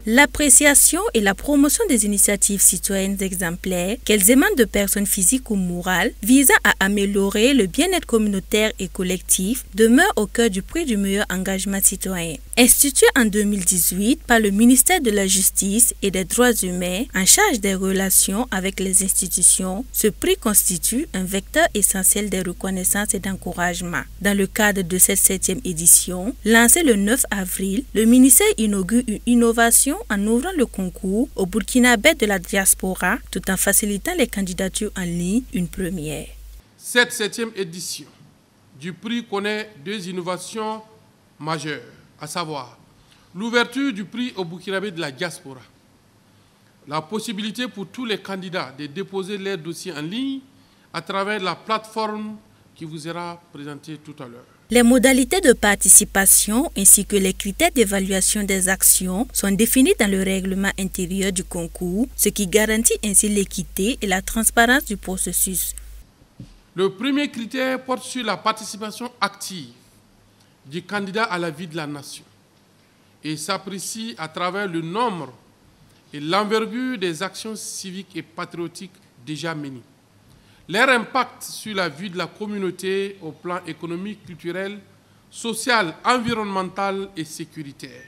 L'appréciation et la promotion des initiatives citoyennes exemplaires, qu'elles émanent de personnes physiques ou morales, visant à améliorer le bien-être communautaire et collectif, demeure au cœur du prix du meilleur engagement citoyen. Institué en 2018 par le ministère de la Justice et des Droits humains en charge des relations avec les institutions, ce prix constitue un vecteur essentiel de reconnaissance et d'encouragement. Dans le cadre de cette 7e édition, lancée le 9 avril, le ministère inaugure une innovation en ouvrant le concours aux Burkinabés de la diaspora tout en facilitant les candidatures en ligne, une première. Cette 7e édition du prix connaît 2 innovations majeures, à savoir l'ouverture du prix aux Burkinabés de la diaspora, la possibilité pour tous les candidats de déposer leurs dossiers en ligne à travers la plateforme qui vous sera présentée tout à l'heure. Les modalités de participation ainsi que les critères d'évaluation des actions sont définis dans le règlement intérieur du concours, ce qui garantit ainsi l'équité et la transparence du processus. Le premier critère porte sur la participation active du candidat à la vie de la nation et s'apprécie à travers le nombre et l'envergure des actions civiques et patriotiques déjà menées. Leur impact sur la vie de la communauté au plan économique, culturel, social, environnemental et sécuritaire.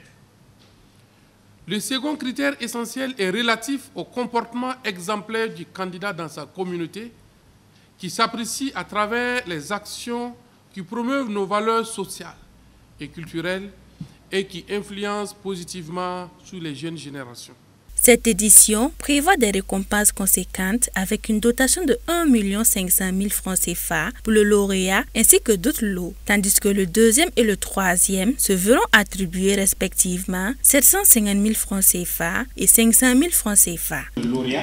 Le second critère essentiel est relatif au comportement exemplaire du candidat dans sa communauté, qui s'apprécie à travers les actions qui promeuvent nos valeurs sociales et culturelles et qui influencent positivement sur les jeunes générations. Cette édition prévoit des récompenses conséquentes avec une dotation de 1 500 000 francs CFA pour le lauréat ainsi que d'autres lots, tandis que le 2e et le 3e se verront attribuer respectivement 750 000 francs CFA et 500 000 francs CFA. Le lauréat,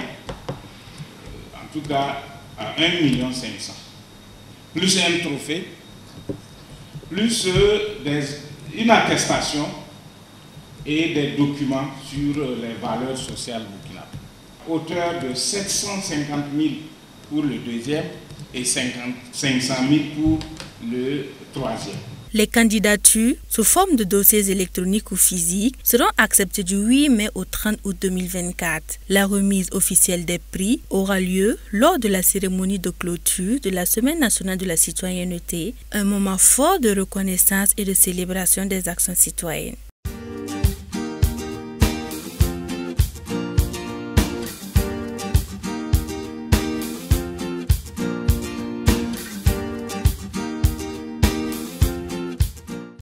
en tout cas, à 1 500 000, plus un trophée, plus une attestation et des documents sur les valeurs sociales burkinabées. Hauteur de 750 000 pour le 2e et 500 000 pour le 3e. Les candidatures, sous forme de dossiers électroniques ou physiques, seront acceptées du 8 mai au 30 août 2024. La remise officielle des prix aura lieu lors de la cérémonie de clôture de la Semaine nationale de la citoyenneté, un moment fort de reconnaissance et de célébration des actions citoyennes.